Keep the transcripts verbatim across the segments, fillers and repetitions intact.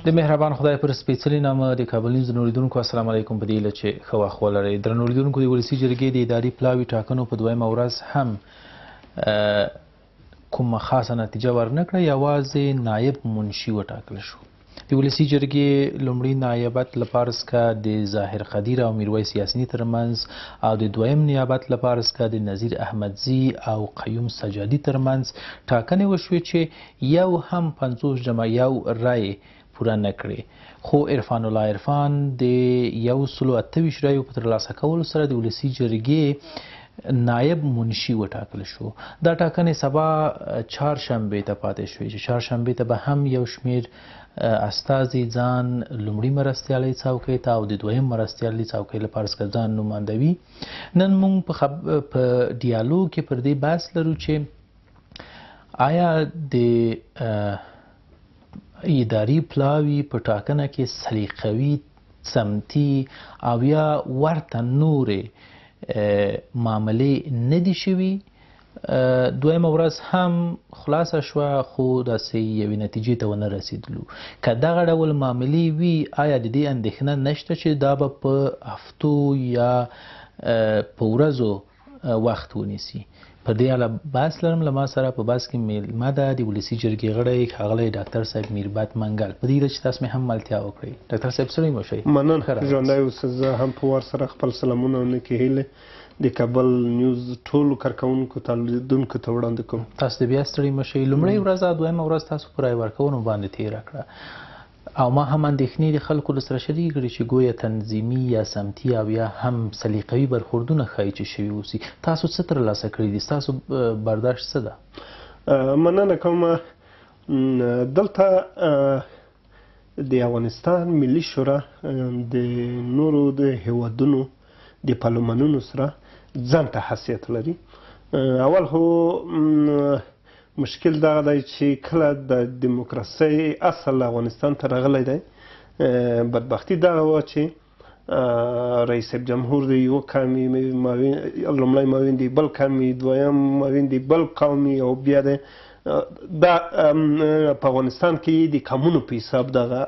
د مهربان خدای پر سپېڅلي نامه د کابل نیوز اوریدونکو السلام علیکم. په دې هیله چې ښه وخت ولرئ. درنو اوریدونکو، د ولسي جرګې د اداري پلاوي ټاکنو په دویمه ورځ هم کومه خاصه نتیجه ورنه کړه، یوازې نایب منشي وټاکل شو. د ولسي جرګې لومړي نایبت لپاره څخه د ظاهر قدیر او میرویس یاسیني ترمنځ او د دویم نیابت لپاره څخه د نظیر احمدزي او قیوم سجادي ترمنځ ټاکنې وشوې چې یو هم پنځوس جمع یو رای پوره نه کړې، خو عرفان الله عرفان د یو سلو اته ویشت رایو په ترلاسه کولو سره د ولسي جرګې نایب منشي وټاکل شو. دا ټاکنې سبا چهارشنبې ته پاتې شوې چې چهارشنبې ته به هم یو شمېر استازي ځان لومړي مرستیالۍ څوکۍ ته او د دویم مرستیالۍ څوکۍ لپاره څخه ځان نمایندوي. نن موږ په خب... په ډیالوګ کې پر دې بحث لرو چې آیا د اداري پلاوي په ټاکنه کې سلیقوي، سمتي او یا ورته نورې معاملې نه دي شوي. دویمه ورځ هم خلاصه شوه، خو داسې یوې نتیجې ته ونه رسېدلو. که دغه ډول معاملې وي، آیا د دې اندېښنه نشته چې دا به په هفتو یا په ورځو وخت ونیسي؟ په دې اړه بحث لرم. له ما سره په بحث کې میلمه ده د ولسي جرګې غړی ښاغلی ډاکټر صاحب میربت منګل. په دې هیله چې تاسو مې هم ملتیا وکړئ. ډاکټر صاحب ستړي مه شئ. مننه ژوندی اوسه. زه هم په وار سره خپل سلامونه او نیکې هیلې د کابل نیوز ټولو کارکوونکو ته لیدونکو ته وړاندې کوم. تاسو د بیا ستړي مه شئ. لومړۍ ورځ او دویمه ورځ تاسو په رای ورکونو باندې تېره کړه، او ما هم اندېښنې د خلکو له سره شریک کړي چې ګویا تنظیمي یا سمتي او یا هم سلیقوي برخوردونه ښایي چې شوي اوسي. تاسو څه ترلاسه کړي دي؟ ستاسو برداشت څه ده؟ مننه کوم. دلته د افغانستان ملي شورا د نورو د هیوادونو د پارلمانونو سره ځان ته حیثیت لري. اول خو مشکل دغه دی چې کله د دیموکراسۍ اصل افغانستان ته راغلی دی، بدبختي دغه وه چې رئیس جمهور دی یو قومي، لومړی معاون دی بل قومي، دویم معاون دی بل قومي، او بیا دی دا په افغانستان کې د قومونو په حساب دغه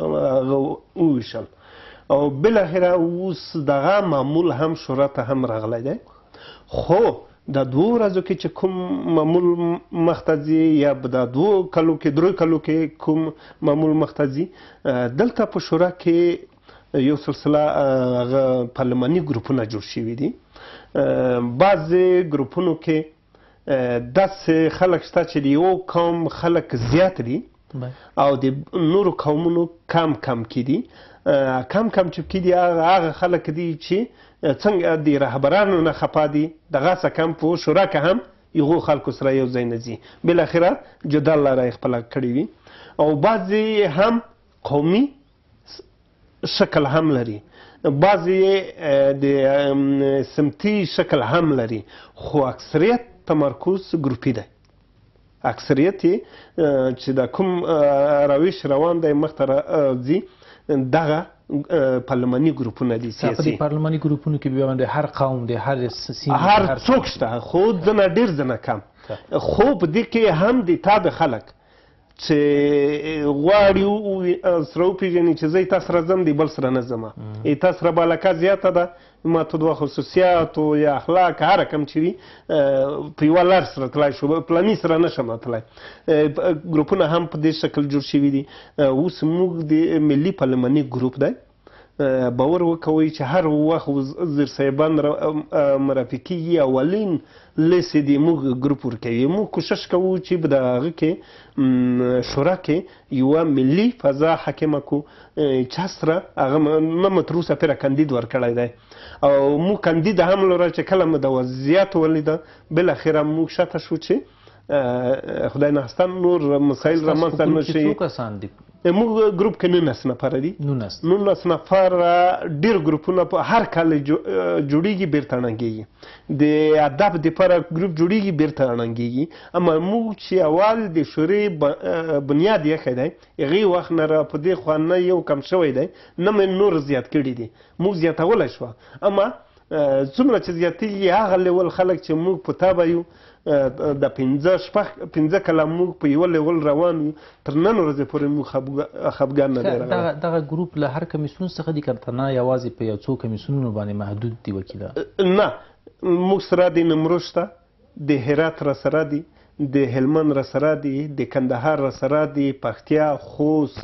وویشل، او بالاخره اوس دغه معمول هم شورا ته هم راغلی دی. خو دا دوه ورځو کې چې کوم معمول مخته ځي، یا دا دوه کلو کې درې کلو کې کوم معمول مخته ځي، دلته په شورا کې یو سلسله هغه پارلماني ګروپونه جوړ شوي دي. بعضې ګروپونو کې داسې خلک شته چې د یو قوم خلک زیات دي او د نورو قومونو کم کم کې دي. کم کم چې کې دي هغه خلک دي چې څنګه د رهبرانو نه خفا دي، دغه څه کم په شورا کې هم یغو خلکو سره یو ځای نه ځي، بالاخره جدا لاره یې خپله کړې وي. او بعضې هم قومي شکل هم لري، بعضې د سمتي شکل هم لري، خو اکثریت تمرکز ګروپي دی. اکثریت چې د کوم روش روان دی مخته ځي دغه پارلماني ګروپونه دي سیاسي. په دې پارلماني ګروپونو کې بیا باندې هر قوم دی، هر سیمه، هر څوک شته، خو ځنه ډېر ځنه کم. خو په دې کې هم د تابع خلک چې غواړي سره وپېژني چې زه یې تا سره ځم دی بل سره نه ځمه، یې تا سره به علاقه زیاته ده، ما ته دوه خصوصیاتو یا اخلاق هر کم چې وي په یوه لار سره تلای شو، پلاني سره نه شم تلای. ګروپونه هم په دې شکل جوړ شوي دي. اوس موږ د ملي پارلماني ګروپ دی، باور وکوئ چې هر وخت وزیر صاحبان مرافق کېږي، اولین لیست یې د موږ ګروپ ورکوي. موږ کوشش کوو چې په د هغه کې شورا کې یوه ملي فضا حاکمه کړو، چا سره هغه نه مو تر اوسه پرې کاندید ورکړی دی، او موږ کاندید هم لرل چې کله مو د وضعیت ولیده بالاخره موږ شاته شو چې خدای نهستان نور مسایل رامنځته نه شي. څو کسان دي؟ موږ ګروپ کې نولس نفره دي. نولس نولس نفره. ډېر ګروپونه په هر کال جوړېږي بیرته ړنګېږي، د ادب دپاره ګروپ جوړېږي بیرته ړنګېږي. اما موږ چې اول د شورې بنیاد ایښی دی، هغې وخت نه را په دې خوا نه یو کم شوی دی، نه مې نور زیات کړي دي، موږ زیاتولی شوه. اما څومره چې زیاتېږي هغه لیول خلک چې موږ په تابه یو د پنځه شپږ پنځه کاله موږ په یوه لیول روان یو تر نن ورځې پورې موږ خفګان نه دی راغلی. دغه ګروپ له هر کمیسیون څخه دي که نه یوازې په یو څو کمیسیونونو باندې محدود دي وکیله؟ نه، موږ سره د نیمروز شته، د هرات را سره دي، د هلمند را سره دي، د کندهار را سره دي، پکتیا، خوست،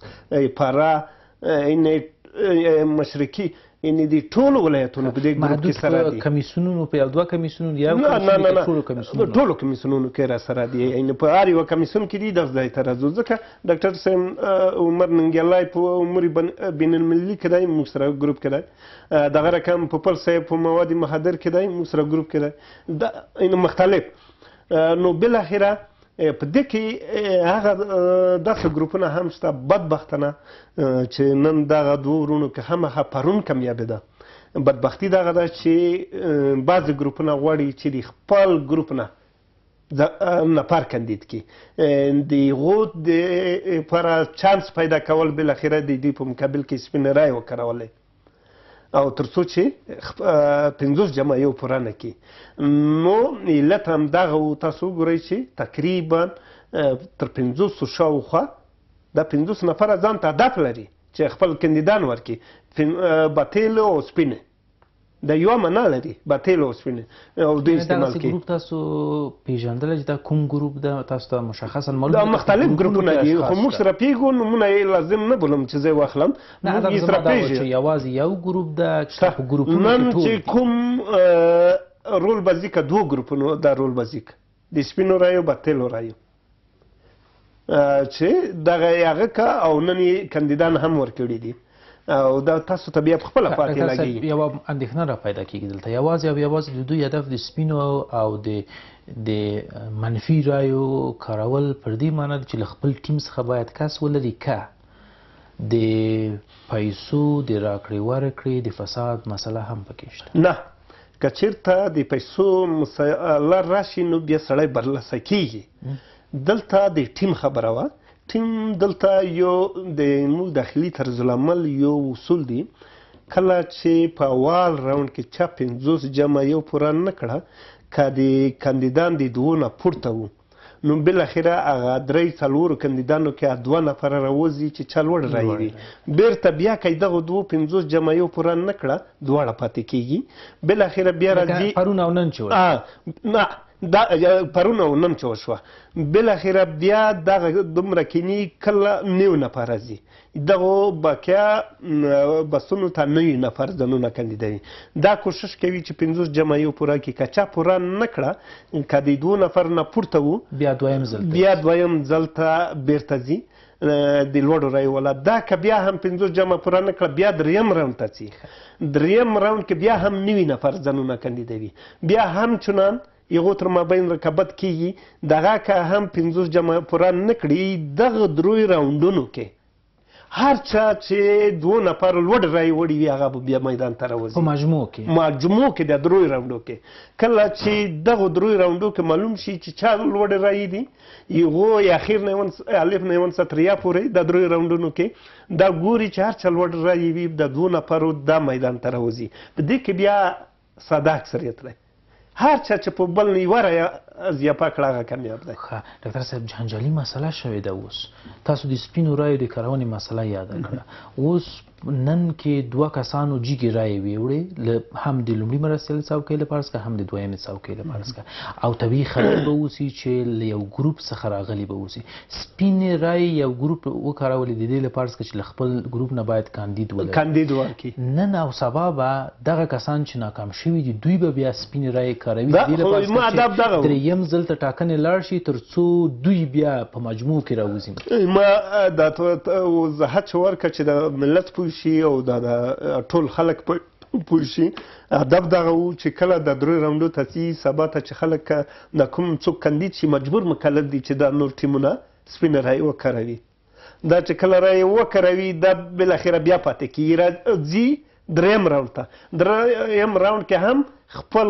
فراه، مشرقي، یعنې د ټولو ولایتونو په دې ګروپ کې سره دي. محدود کمیسیونونو په یو دوه کمیسیونونو یا نه نه نه ټولو کمیسیونونو ټولو کمیسیونونو کې را سره دي. یعنې په هر یوه کمیسیون کې دي دغه ځای ته راځو. ځکه ډاکټر صاحب عمر ننګیالی په امور بین المللي کې دی، موږ سره ګروپ کې دی. دغه رقم پوپل صاحب په مواد مخدر کې دی، موږ سره ګروپ کې دی. دا مختلف نو بالاخره په دې کې هغه داسې ګروپونه هم شته بدبختانه چې نن دغه دوه ورونو کې هماغه پرون کمیابېده. بدبختي دغه ده چې بعضې ګروپونه غواړي چې د خپل ګروپ نه نفر کاندید کړي، د هغو دپاره چانس پیدا کول بالاخره د دوی په مقابل کې سپین رای وکارولی او تر څو چې پنځوس جمعیو پوره نه کړي. نو علت همدغه و، تاسو وګورئ چې تقریبا تر پنځوسو شاوخوا دا پنځوس نفره ځان ته هدف لري چې خپل کاندیدان ورکړي، باطل او سپینې دا یوه معنا لري، باطل او سپینې او دوی استعمال کړي. دغسې ګروپ تاسو پېژندلی چې دا کوم ګروپ ده؟ تاسو ته مشخصا معلوم دا مختلف ګروپونه دي، خو موږ سره پېږو، نومونه یې لازم نه بولم چې زه یې واخلم. نه دا زما دا و چې یوازې یو ګروپ ده چې په ګروپونو نن چې کوم رول بازي که دوه ګروپونو دا رول بازي که د سپینو رایو باطلو رایو چې دغه یې هغه که او نن یې کاندیدان هم ورکړي دي او دا تاسو ته بیا په خپله پاتې لګېږي. یوه اندېښنه را پیدا کېږي دلته، یوازې او یوازې د دوی هدف د سپینو او د د منفي رایو کارول پر دې معنی ده چې له خپل ټیم څخه باید کس ولري که د پیسو د راکړې ورکړې د فساد مسله هم پکې شته. نه، که چېرته د پیسو مسله راشي نو بیا سړی برلاسه کېږي. دلته د ټیم خبره وه. ټیم دلته یو د موږ داخلي طرز العمل یو اصول دی، کله چې په اول راوند کې چا پنځوس جمع یو پوره نه کړه، که د کاندیدان د دوو نه پورته وو نو بالاخره هغه درې څلورو کاندیدانو کې دوه نفره راوځي چې چا لوړ رایې وي، بیرته بیا که یې دغو دوو پنځوس جمع یو پوره نه کړه دواړه پاتې کېږي. بالاخره بیا راځي پرون او نن چې نه دا پرون او نن چې وشوه، بالاخره بیا دغه دومره کینی کله نوي نفر راځي، دغو باقیا بسونو ته نوي نفر ځانونه کاندیدوي. دا کوشش کوي چې پنځوس جمع یو پوره کړي، که چا پوره نه کړه، که د دوو نفر نه پورته وو بیا دویم ځل بیا دویم ځل ته بیرته ځي د لوړو رایو والا. دا که بیا هم پنځوس جمع پوره نه کړه بیا دریم راوند ته ځي، دریم راوند کې بیا هم نوي نفر ځانونه کاندیدوي، بیا هم چنان یغو تر مابین رقابت کېږي. دغه که هم پنځوس جمع پوره نه کړي، دغه دروی راوندونو کې هر چا چې دوه نفر لوړ رایې وړي وي هغه به بیا میدان ته راوځي. په مجموع کې مجموع کې د دروی راوندو کې کله چې دغه دروی راوندو کې معلوم شي چې چا لوړ رایې دي، یغو یا اخیر نه ون الف نه ون ستریا پورې د دروی راوندونو کې دا ګوري چې هر چا لوړ رایې وي د دوه نفرو دا میدان ته راوځي. په دې کې بیا ساده اکثریت دی، هر چا چې په بل یوه رایه زیاپه کړه هغه کامیاب دی. ښه ډاکټر صاحب، جنجالي مسله شوې ده. اوس تاسو د سپینو رایو د کارونې مسله یاده کړه. اوس نن کې دوه کسانو جګې رایې ویوړې، هم د لومړي مرستیال څوکۍ لپاره څخه هم د دویمې څوکۍ لپاره څخه، او طبیعي خلک به اوسي چې له یو ګروپ څخه راغلي به اوسي. سپینې رایې یو ګروپ وکارولې د دې لپاره څخه چې له خپل ګروپ نه باید کاندید ولري، کاندید ورکړي. نن او سبا به دغه کسان چې ناکام شوي دي دوی به بیا سپینې رایې کاروي د دې لپاره چې دریم ځل ته ټاکنې لاړ شي تر څو دوی بیا په مجموع کې راوځي. ما دا وضاحت ورکړه چې د ملت پوه شي او دا د ټول خلک پوه شي. هدف دغه و چې کله د درې راوندو ته ځي، سبا ته چې خلک د کوم څوک کاندید شي مجبور مکلف دي چې دا نور ټیمونه سپینه رایې وکاروي. دا چې کله رایې وکاروي دا بالاخره بیا پاتې کېږي، ځي دریم راوند ته. دریم راوند کې هم خپل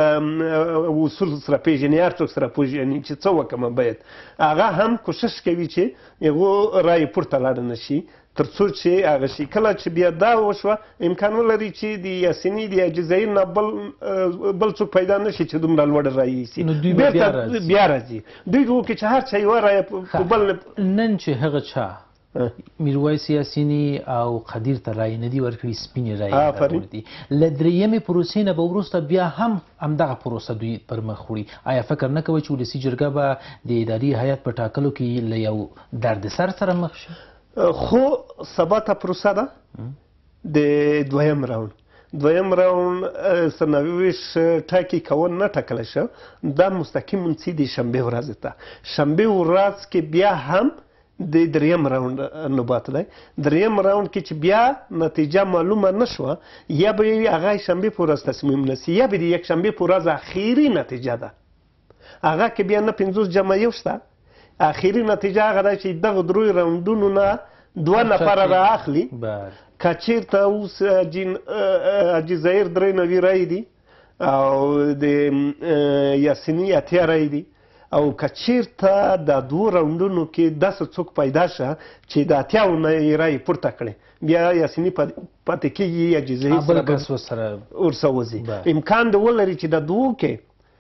اصول سره پېژني، هر څوک سره پېژني چې څه وکړم باید. هغه هم کوشش کوي چې هغو رایې پورته لاړه نه شي، تر څو چې هغه شي. کله چې بیا دا وشوه امکان ولري چې د یاسیني د جزایر نه بل بل څوک پیدا نه شي چې دومره لوړ رایې یوسي، بېرته بیا راځي. دوی وکړي چې هر چا یوه رایه په بل نن چې هغه چا میرویس یاسیني او قدیر ته رایې نه دي ورکړي، سپینې رایې راوړي دي، له درېیمې پروسې نه به وروسته بیا هم همدغه پروسه دوی پر مخ وړي. آیا فکر نه کوئ چې ولسي جرګه به د اداري هیات په ټاکلو کې له یو دردسر سره مخ شي؟ خو سبا ته پروسه ده د دویم راوند دویم راوند سرنوشت ټاکي کول نه ټاکلی شو، دا مستقیم ځي د شنبې ورځې ته. شنبې ورځ کې بیا هم د دریم راوند نوبت دی. دریم راوند کې چې بیا نتیجه معلومه نه شوه، یا به هغه شنبې په ورځ تصمیم نیسي یا به د یکشنبې په ورځ اخري نتیجه ده. هغه کې بیا نه پنځوس جمع یو شته، اخري نتیجه هغه ده چې دغه دروی راوندونو نه دوه نفره را اخلي. که چېرته اوس جزایر درې نوي رایې دي او د یاسیني اتیا رایې دي، او که چېرته د دوو راوندونو کې داسې څوک پیدا شه چې د اتیاو نه یې رایې پورته کړې، بیا یاسیني پاتې کېږي یا جزایر سره ورسه وځي. امکان د ولري چې د دوو کې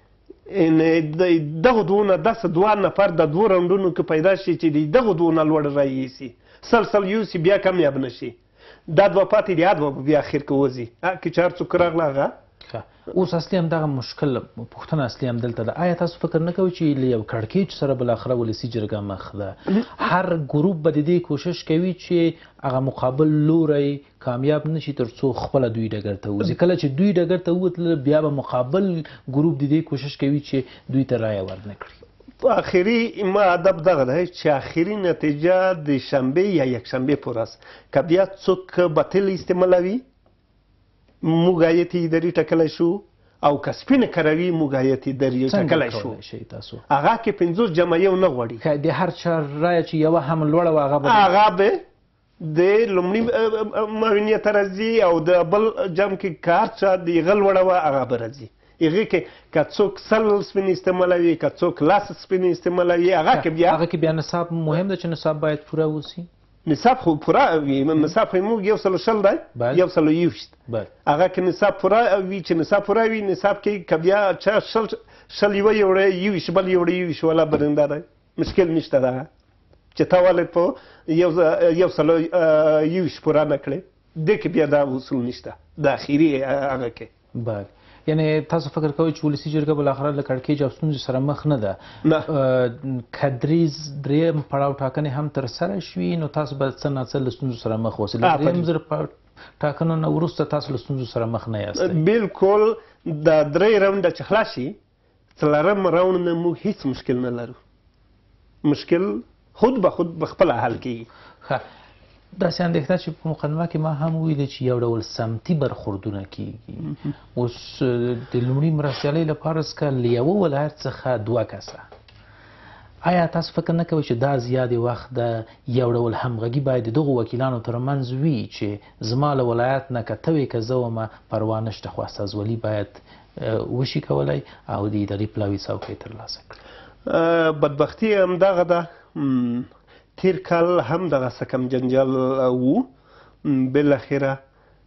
دغه دوو نه داسې دوه نفر د دوو راوندونو کې پیدا شي چې د دغه دوو نه لوړ رایې یوسي، سل سل یوسي، بیا کامیاب نه شي. دا دوه پاتې دي، دوه بیا اخر کې وځي. که چې هر څوک راغله هغه. اوس اصلي همدغه مشکل پوښتنه اصلي همدلته ده. آیا تاسو فکر نه کوئ چې له یو کړکېچ سره بالاخره ولسي جرګه مخ ده؟ هر ګروپ به د دې کوشش کوي چې هغه مقابل لوری کامیاب نه شي تر څو خپله دوی ډګر ته وځي. کله چې دوی ډګر ته ووتله بیا به مقابل ګروپ د دې کوشش کوي چې دوی ته رایه ورنه کړي. آخري ما ادب دغه دی چې آخري نتیجه د شنبې یا یکشنبې په ورځ که بیا څوک باطل استعمالوي موږ هیات اداري ټاکلی شو، او که سپینه کروي موږ هیات اداري ټاکلی شو. هغه کې پنځوس جمع یو نه غواړي. د هر چا رایه چې یوه هم لوړه وه هغه به د لومړي معاونیت ته راځي، او د بل جمع کې که هر چا د هغه لوړه وه هغه به راځي. هغې کې که څوک سل سپین استعمالوي، که څوک لاس سپین استعمالوي، هغه کې بیا هغه کې بیا نصاب مهم ده چې نصاب باید پوره وسي. نصاب خو پوره وي. نصاب خو موږ یو سلو شل دی، یو سلو یوویشت. هغه کې نصاب پوره وي. چې نصاب پوره وي، نصاب کې که بیا چا شل شل یوه یوړی یوویشت بل یوړی یوویشت والا برنده دی، مشکل نشته ده چې تا ولې په یو سلو یوویشت پوره نه کړې. دې کې بیا دا اصول نشته د اخري هغه کې. بله، یعنی تاسو فکر کوئ چې ولسي جرګه بالاخره له کړکېچ او ستونزې سره مخ نه ده؟ که درېیم پړاو ټاکنې هم ترسره شوي نو تاسو به څه ناڅه له ستونزو سره مخ اوسئ. له درېیم ځل ټاکنو نه وروسته تاسو له ستونزو سره مخ نه یاستئ؟ بلکل. د درې راونډه چې خلاص شي، څلورم راوند نه موږ هېڅ مشکل نه لرو. مشکل خود به خود به خپله حل کېږي. داسې اندېښنه چې په مقدمه کې ما هم ویلې چې یو ډول سمتي برخوردونه کېږي. اوس د لومړي مرستیالۍ لپاره څخه له یوه ولایت څخه دوه کسه. آیا تاسو فکر نه کوئ چې دا زیاتې وخت ده؟ یو ډول همغږي باید د دغو وکیلانو ترمنځ وي چې زما له ولایت نه که ته وې که زه ومه پروا نشته، خو استازولي باید وشي کولی او د اداري پلاوي څوکۍ ترلاسه کړي. بدبختي همدغه ده. تیر کال هم دغه څه کم جنجال و. بالاخره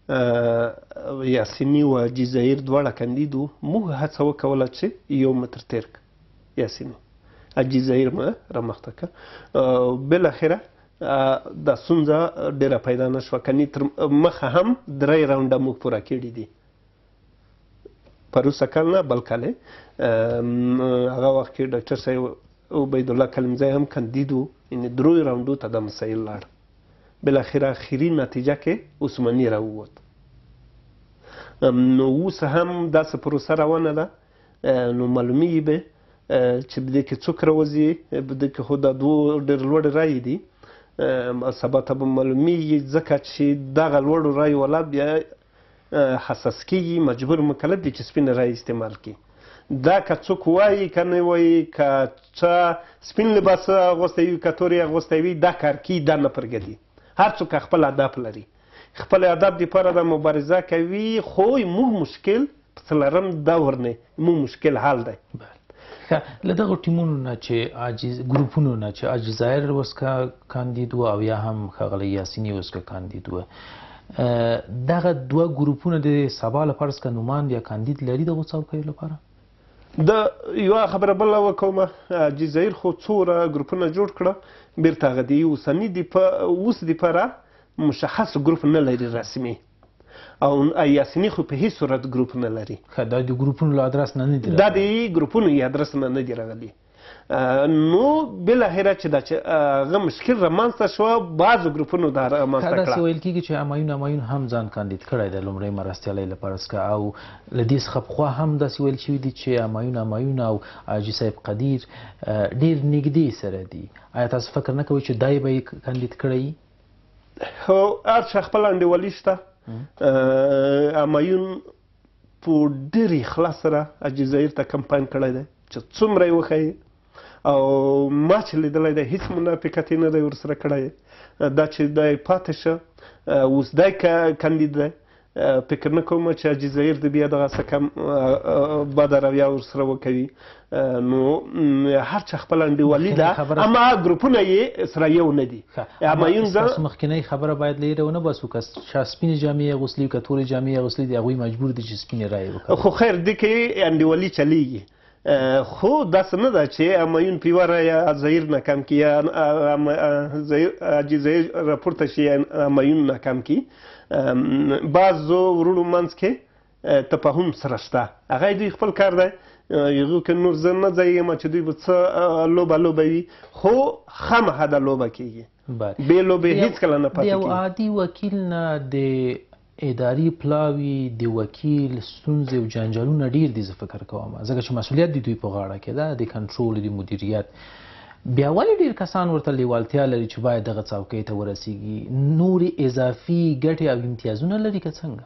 یاسیني و جزایر دواړه کاندید وو. موږ هڅه وکوله چې یو متر تیر کړو یاسیني، جزایر مو رامخته کړه. بالاخره دا ستونزه ډېره پیدا نه شوه. کنې تر مخه هم درې راونډه موږ پوره کړي دي. پروسه کال نه بل کال هغه وخت کې ډاکټر صاحب عبیدالله کلمزی هم کاندید وو، یعنې دروی راونډو ته دا مسایل لاړ. بالاخره اخري نتیجه کې عثماني راووت. نو اوس هم داسې پروسه روانه ده. نو معلومیږي به چې په دې کې څوک راوځي. په دې کې خو دا دوه ډېر لوړې رایې دي. سبا ته به معلومیږي، ځکه چې دغه لوړو رایو والا بیا حساس کېږي، مجبور مکلف دي چې سپینه رایې استعمال کړي. دا که څوک وایي که نه وایي، که چا سپین لباس اغوستی وي که تورې اغوستی وي، دا کار کوي، دا نه پرېږدي. هر څوک خپل هدف لري، خپل هدف دپاره د مبارزه کوي. خو موږ مشکل په څلورم دور نه موږ مشکل حل دی. له دغو ټیمونو نه چې عاجز ګروپونو نه چې الجزایر وسکه کاندید و او یا هم ښاغلی یاسیني وسکه کاندید و دغه دوه ګروپونه د سبا لپاره څخه نومان یا کاندید لري دغو څوکیو لپاره؟ د یوه خبره بله وکومه الجزایر خو څومره ګروپونه جوړ کړه بیرته هغه د اوسني د اوس دپاره مشخص ګروپ نه لري رسمي او یاسیني خو په هیڅ صورت ګروپ نه لري. دا د ګروپونو له ادرس نه نه دي دا د ګروپونو ی ادرس نه نه دي راغلي. نو بالاخره چې دا چې هغه مشکل رامنځته شوه بعضو ګروپونو دا رامنځته کړه. داسې ویل کېږي چې همایون همایون هم ځان کاندید کړی دی لومړۍ مرستیالۍ لپاره څخه او له دې څخه پخوا هم داسې ویل شوي دي چې همایون همایون او حاجي صاحب قدیر ډېر نږدې سره دي. آیا تاسو فکر نه کوئ چې دی به یې کاندید کړی؟ هو هر چا خپل انډیوالي شته. همایون په ډېر اخلاص سره الجزایر ته کمپاین کړی دی چې څومره یې وښیي او ما چې لیدلی دی هېڅ منافقت یې نه دی ورسره کړی. دا چې دی پاتې شه اوس دی کاندید دی فکر نه کوم چې الجزایر د بیا دغسې کم بده رویه ورسره وکوي. نو هر چا خپل انډیوالي ده اما ګروپونه یې سره یو نه دي. همایون ستاسو مخکینۍ خبره باید له یې ونه باسو که چا سپینې جامې اغوستلي که تورې جامې اغوستلي دي هغوی مجبور دي چې سپینې رایې وکړي. خو خیر دې کې انډیوالي چلیږي خو داسې نه ده چې همایون په یوه رایه الجزایر ناکام کړي یا الجزایر راپورته شي یا همایون ناکام کړي. بعضو وروڼو منځ کې تفاهم سره شته هغه دوی خپل کار دی. هغو که نور زه نه ځایږم چې دوی به څه لوبه لوبوي خو خامخا دا لوبه کېږي بې لوبې هېڅکله نه پاتې کېږي. د یو عادي وکیل نه د اداري پلاوي د وکیل ستونزې او جنجالونه ډېر دي زه فکر کوم ځکه چې مسؤلیت د دوی په غاړه کې ده د کنټرول د مدیریت. بیا ولې ډېر کسان ورته لیوالتیا لري چې باید دغه څوکۍ ته ورسیږي؟ نورې اضافي ګټې او امتیازونه لري که څنګه؟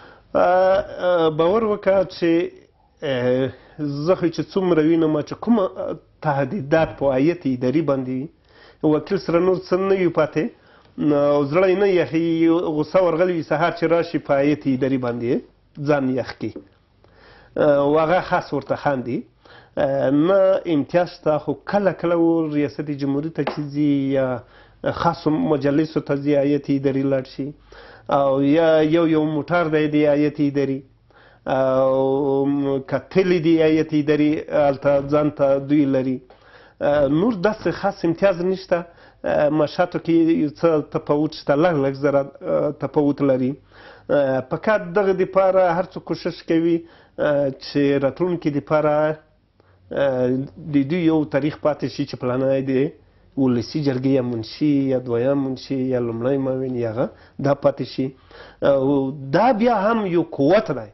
باور وکړه چې زه خو چې څومره وینم چې کومه تهدیدات په هیئت اداري باندې وي وکیل سره نور څه نه وي پاتې او زړه یې نه یخي غوسه ورغلی وي سهار چې راشي په هیئت اداري باندې ځان یخ کړي او هغه خاص ورته خاندي. نه امتیاز شته خو کله کله ریاست جمهوري ته چې ځي یا خاصو مجلسو ته ځي هیئت اداري لاړ شي او یا یو یو موټر دی د هیئت اداري او کتلې دي هیئت اداري هلته ځان ته دوی لري. نور داسې خاص امتیاز نشته. معاشاتو کې څه تفاوت شته لږ لږ زره تفاوت لري. پکار دغه دپاره هر څوک کوشش کوي چې راتلونکي دپاره د دوی یو تاریخ پاتې شي چې پلانی د ولسي جرګې یا منشي یا دویم منشي یا لومړی معاون یا هغه دا پاتې شي. دا بیا هم یو قوت دی.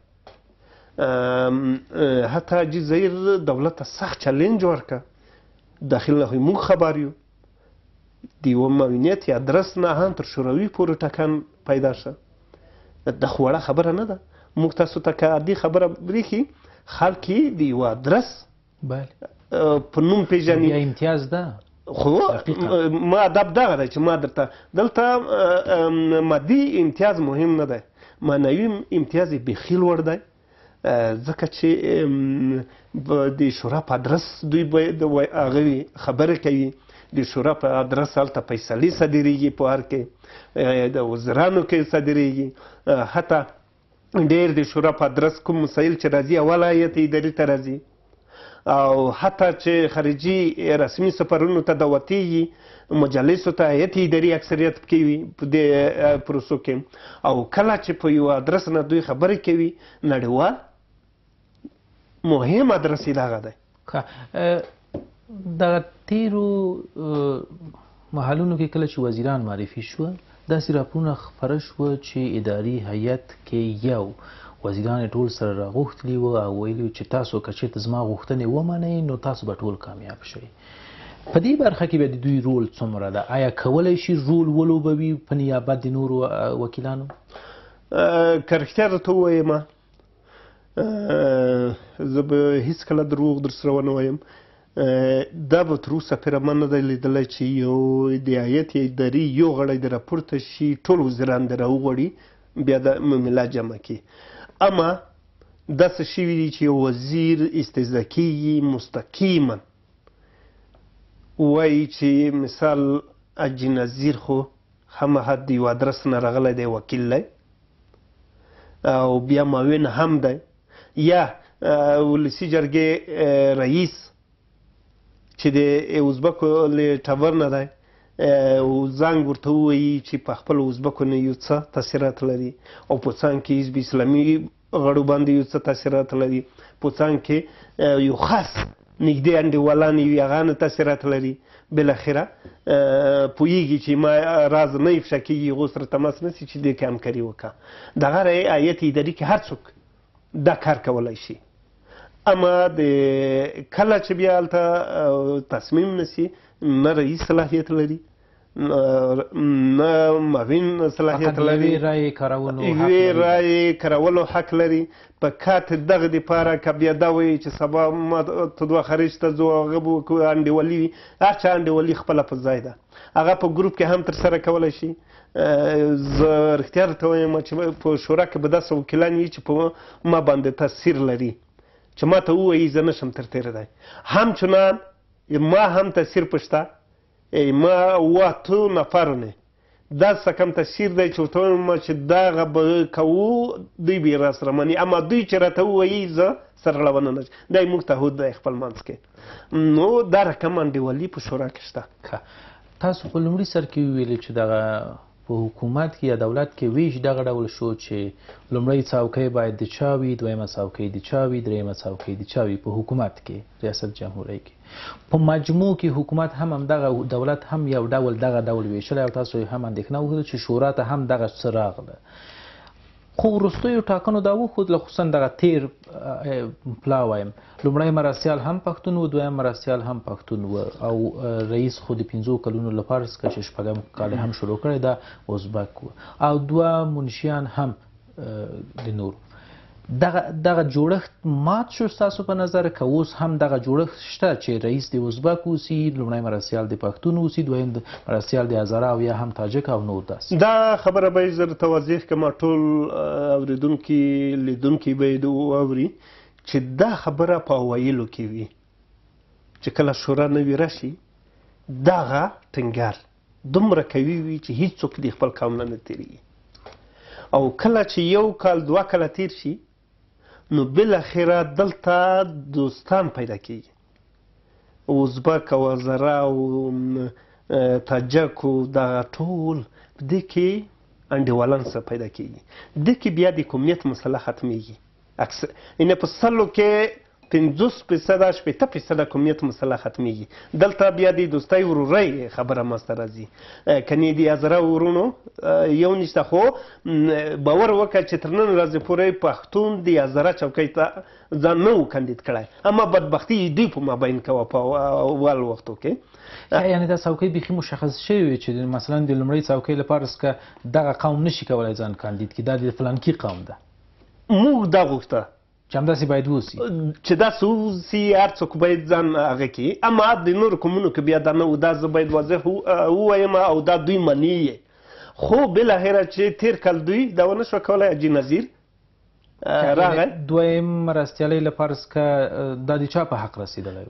حتی الجزایر دولت ته سخت چلنج ورکړه داخل نه موږ خبر یو د یوه معاونیت یا درس نه هم تر شوروي پورې ټکان پیدا شه. د خو وړه خبره نه ده. موږ تاسو ته که عادي خبره بریښي خلک یې د یوه ادرس په نوم پېژني. بیا امتیاز ده خو ما ادب دغه دی چې ما درته دلته مادي امتیاز مهم نه دی معنوي امتیاز یې بیخي لوړ دی ځکه چې د شورا په ادرس دوی باید هغه خبرې کوي. د شورا په ادرس هلته فیصلې صادریږي په هر کې د وزیرانو کې صادریږي. حتی ډېر د شورا په ادرس کوم مسایل چې راځي اول هیئت اداري ته راځي او حتی چې خارجي رسمي سفرونو ته دعوتېږي مجلسو ته هیئت اداري اکثریت پکې وي په دې پروسو کې او کله چې په یو ادرس نه دوی خبرې کوي نړیوال مهم ادرس یې دغه دی. دغه تیرو مهالونو کې کله چې وزیران معرفي شوه داسې راپورونه خپاره شوه چې اداري هیئت کې یو وزیران ټول سره راغوښتلي وو او ویلي وو چې تاسو که چېرته زما غوښتنې ومنئ نو تاسو به ټول کامیاب شئ. په دې برخه کې به د دوی رول څومره ده؟ آیا کولی شي رول ولوبوي په نیابت د نورو وکیلانو؟ که رښتیا درته ووایم زه به هېڅکله دروغ در سره ونه وایم دا به تر اوسه پورې ما نه دی لیدلی چې یو د هیئت اداري یو غړی د راپورته شي ټول وزیران د راوغواړي بیا د معامله جمع کړي. اما داسې شوي دي چې یو وزیر استهزا کېږي مستقیما وایي چې مثال حاجي نظیر خو هماحد د یو ادرس نه راغلی دی وکیل دی او بیا معاون هم دی یا ولسي جرګې رئیس چې د ازبکو له ټبر نه دی او زنګ ورته ووایي چې په خپل ازبکو نه یو څه تاثیرات لري او په څنګ کې حزب اسلامي غړو باندې یو څه تاثیرات لري په څنګ کې یو خاص نږدې انډیوالان یې هغه نه تاثیرات لري بالاخره پوهېږي چې ما راز نه افشا کېږي هغو سره تماس نیسي چې دې کې همکاري وکړه دغه هیات اداري کې هر څوک دا کار کولی شي اما د کله چې بیا هلته تصمیم نیسي نه رئیس صلاحیت لري نه معاون صلاحیت لري یوې رایې کارولو حق لري په کات دغه دپاره که بیا دا وایي چې سبا ما ته دوه خارج ته ځو هغه به انډیوالي وي هر چا انډیوالي خپله په ځای ده هغه په ګروپ کې هم ترسره کولی شي زه رښتیا درته وایم چې په شورا کې به داسې وکیلان وي چې په ما باندې تاثیر لري چې ما ته ووایي زه نشم ترتېرلی همچنان ما هم تاثیر پشته ما اوه نفرونه دا څه کم تاثیر دی چې ورته وایم چې دغه به کوو دوی به یې راسره مني اما دوی چې راته ووایي زه سره روانه نه دی موږ تعهد دی خپل منځ کې نو دا رقم انډیوالي په شورا کې شته تاسو په لومړي سر کې وویلې چې دغه په حکومت کې یا دولت کې ویش دغه ډول شو چې لومړی څوکۍ باید د چا وي دویمه څوکۍ د چا وي درېیمه څوکۍ د چا وي په حکومت کې ریاست جمهوریت کې په مجموع کې حکومت هم همدغه دولت هم یو ډول دغه ډول ویشلی او تاسو هم اندېښنه وکړه چې شورا ته هم دغه څه راغله خو وروستیو ټاکنو دا وښودله خصوصا دغه تیر پلا وایم لومړی مرستیال هم پښتون و دویم مرستیال هم پښتون و او رئیس خو د پنځو کلونو لپاره څخه چې شپږم کال هم شروع کړی دا ازبک و او دوه منشیان هم د نور دغه دغه جوړښت مات شو ستاسو په نظر که اوس هم دغه جوړښت شته چې رئیس د ازبک اوسي لومړی مرستیال د پښتون اوسي دویم مرستیال د هزاره او یا هم تاجک او نور داسې دا خبره به یې زه درته واضح کړم ټول اورېدونکي لیدونکي به یې واوري چې دا خبره په اوایلو کې وي چې کله شورا نوي راشي دغه ټینګار دومره قوي وي چې هېڅوک د خپل قوم نه نه تېرېږي او کله چې یو کال دوه کاله تېر شي نو بالاخره دلته دوستان پیدا کېږي ازبک او هزاره او تاجک او دغه ټول په دې کې انډیوالان څه پیدا کېږي دې کې بیا د قومیت مسله ختمېږي اکثر یعنې په سلو کې پنځوس فیصده شپېته فیصده قومیت مسله ختمېږي دلته بیا د دوستۍ ورورۍ خبره منځته راځي کنې د هزاره ورونو یو نشته خو باور وکړه چې تر نن ورځې پورې پښتون د هزاره چوکۍ ته ځان نه و کاندید کړی اما بدبختي دوی په مابین کوه په اول وختو کې یعنې دا څوکۍ بیخي مشخص شوې وي چې مثلا د لومړۍ څوکۍ لپاره څخه دغه قوم نشي کولی ځان کاندید کړي دا د فلانکي قوم ده موږ دا غوښته چې همداسې باید وسي چې داسې وسي هر څوک باید ځان هغه کړي اما د نورو قومونو کې بیا دا نه و دا زه باید واضح ووایم او دا دوی مني یې خو بالاخره چې تېر کال دوی دا ونه شوه کولی حاجي نظیر راغی دویم مرستیالۍ لپاره څخه دا د چا په حق رسېدلی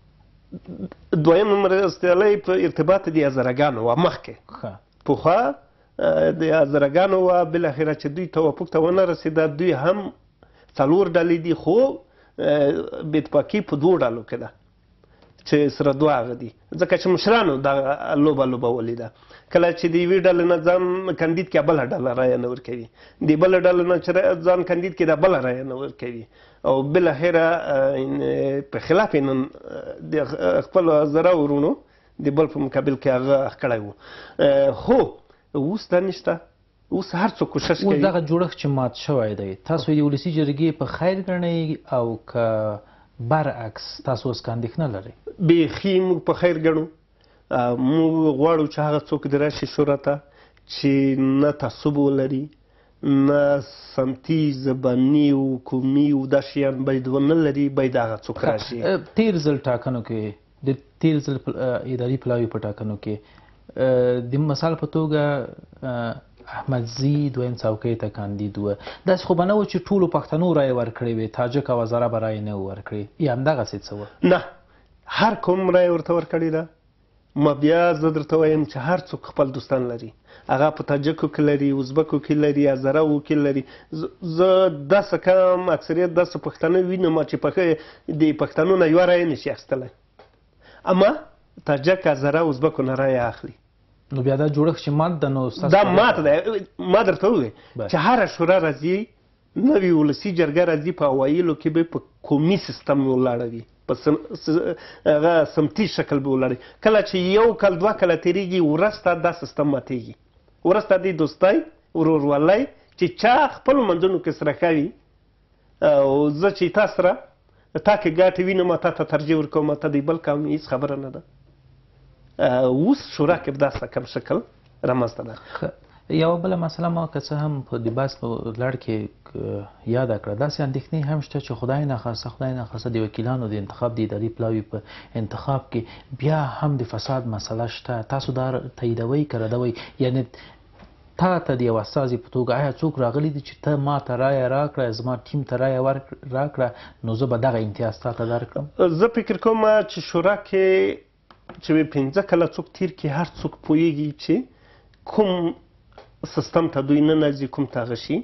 و دویم مرستیالۍ په ارتباط د هزارهګانو وه مخکې پخوا د هزارهګانو وه بالاخره چې دوی توافق ته ونه رسېده دوی هم څلور ډلې دي خو بېاتفاقي په دوو ډلو کې ده چې سره دوه هغه دي ځکه چې مشرانو دغه لوبه لوبولې ده کله چې د یوې ډلې نه ځان کاندید کړي بله ډله رایه نه ورکوي د بله ډلې نه چې ځان کاندید کړي دا بله رایه نه ورکوي او بالاخره په خلاف یې نن د خپلو هزاره ورونو د بل په مقابل کې هغه اخ کړی و خو اوس دا نشته اوس هر څوک کوشش کوي اوس دغه جوړښت چې مات شوی دی تاسو د ولسي جرګې په خیر ګڼئ او که برعکس تاسو اوس که اندېښنه لرئ بیخي موږ په خیر ګڼو موږ غواړو چې هغه څوک د راشي شورا ته چې نه تعصب ولري نه سمتي زباني او قومي او دا شیان باید ونه لري باید هغه څوک راشي تېر ځل ټاکنو کې د تېر ځل اداري پلاوي په ټاکنو کې د مثال په توګه احمدزي دویم څوکۍ ته کاندید و. داسې خو به نه و چې ټولو پښتنو رایې ورکړې وې، تاجک او هزاره به رایې نه و ورکړې، یا همدغسې څه وه؟ نه، هر کوم رایې ورته ورکړې ده. ما بیا زه درته وایم چې هر څوک خپل دوستان لري، هغه په تاجکو کې لري، ازبکو کې لري، هزارهو کې لري. زه داسې کم اکثریت داسې پښتانه وینم چې د پښتنو نه یوه رایه نشي اخیستلی، اما تاجک، هزاره، ازبکو نه رایه اخلي. نو بیا دا جوړښت چې مات ده، نو دا مات ده. ما درته وویل چې هره شورا راځي، نوې ولسي جرګه راځي، په اوایلو کې به په قومي سیستم ولاړه وي، په هغه سمتي شکل به ولاړ وي. کله چې یو کال دوه کاله تېرېږي وروسته دا سیستم ماتېږي، وروسته دې دوستۍ ورورولۍ چې چا خپلو منځونو کې سره ښه وي، او زه چې تا سره تا کې ګټې وینم تا ته ترجیح ورکوم، ته د بل قوم هېڅ خبره نه ده. اوس شورا کې به داسې کم شکل رامنځته ده. یوه بله مسله ما که څه هم په د بحث په لړ کې یاده کړه، داسې اندېښنې هم شته چې خدای ناخواسته خدای ناخواسته د وکیلانو د انتخاب د اداري پلاوي په انتخاب کې بیا هم د فساد مسله شته. تاسو دا تاییدوئ که ردوئ؟ یعنې تا ته د یو استازي په توګه آیا څوک راغلی دی چې ته ما ته رایه راکړه، زما ټیم ته رایه راکړه، نو زه به دغه امتیاز تا ته درکړم؟ زه فکر کوم چې شورا کې چې پنځه کاله څوک تیر کړي، هر څوک پوهېږي چې کوم سیستم ته دوی نه نځي، کوم ته هغه شي.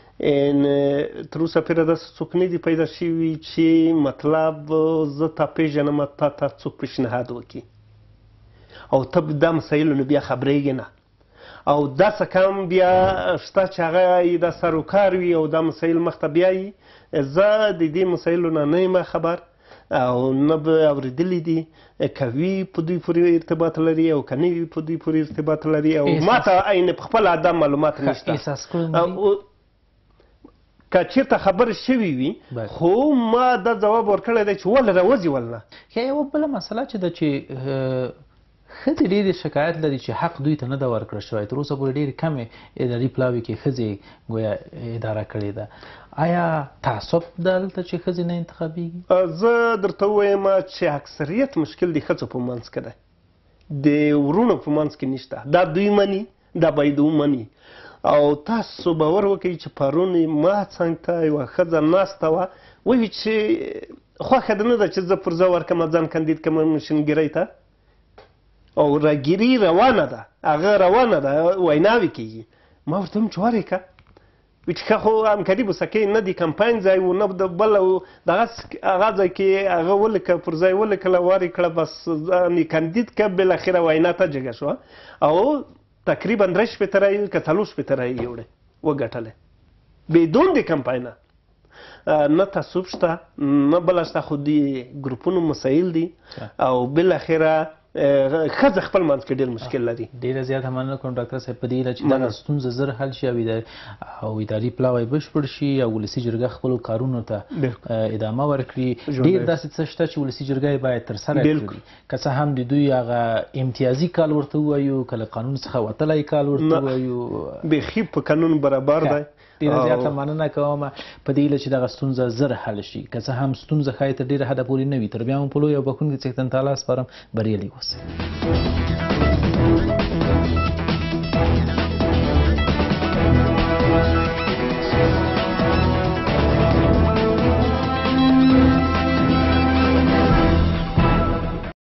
تر اوسه پورې داسې څوک نه دي پیدا شوي چې مطلب زه تا پېژنم، تا ته څوک پیشنهاد وکړي او ته دا مسایلو نه بیا خبرېږې نه، او داسې کم بیا شته چې هغه یې دا سر و کار وي او دا مسایل مخته بیایي. زه د دې مسایلو نه نه یم خبر او نه به اورېدلی دي، که وي په دوی پورې ارتباط لري او که نه وي په دوی پورې ارتباط لري، او ما ته عین په خپل ادم معلومات نشته. که چېرته خبرې شوي وي خو ما دا ځواب ورکړی دی چې ولې راوځي ولنه. یوه بله مسله چې ده چې ښځې ډېرې شکایت لري چې حق دوی ته نه ده ورکړل شوی. تر اوسه پورې ډېرې کمې اداري پلاوي کې ښځې گویا اداره کړې ده. آیا تعصب ده هلته چې ښځې نه انتخابېږي؟ زه درته ووایم چې اکثریت مشکل د ښځو په منځ کې دی، د ورونو په منځ کې نشته. دا دوی مني، دا باید ومني. او تاسو باور وکړئ چې پرون ما څنګ ته یوه ښځه ناسته وه، وایي چې خوښه ده نه ده چې زه پر ځای ورکړم ځان کاندید کړم مشنګیرۍ ته، او راګیري روانه ده، هغه روانه ده، ویناوې کېږي. ما ورته ویم چې ورې که وایي چې ښه خو همکاري به څه کوې، نه د کمپاین ځای و نه د بل دغه هغه ځای کې هغه ولیکه، پر ځای ولیکله، وارې کړه، بس ځان یې کاندید کړه، بالاخره وینا ته جګه شوه او تقریبا درې شپېته رایې که څلور شپېته رایې یې وړې وګټلې بدون د کمپاینه. نه تعصب شته نه بله شته، خو د ګروپونو مسایل دي او بالاخره ښځه خپل منځ کې ډېر مشکل لري. ډېره زیاته مننه کوم ډاکټر صاحب په دې هیله چې دغه ستونزه زر حل شي او اداري پلاوی بشپړ شي او ولسي جرګه خپلو کارونو ته ادامه ورکړي. ډېر داسې څه شته چې ولسي جرګه یې باید ترسره کړي، که څه هم د دوی هغه امتیازي کال ورته ووایو، که له قانون څخه وتلی کال ورته ووایو، بیخي په قانون برابر دی. ډېره زیاته مننه کوم په دې هیله چې دغه ستونزه زر حل شي. که څه هم ستونزه ښایي تر ډېره حده پورې نه وي، تر بیا هم په لوی او بخښونکي څښتن تعالی سپارم. بریالي اوسئ.